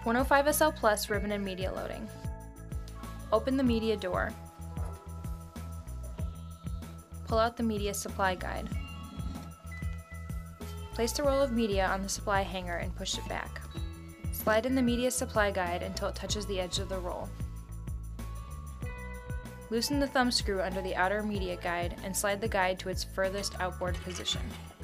105SL Plus ribbon and media loading. Open the media door. Pull out the media supply guide. Place the roll of media on the supply hanger and push it back. Slide in the media supply guide until it touches the edge of the roll. Loosen the thumb screw under the outer media guide and slide the guide to its furthest outboard position.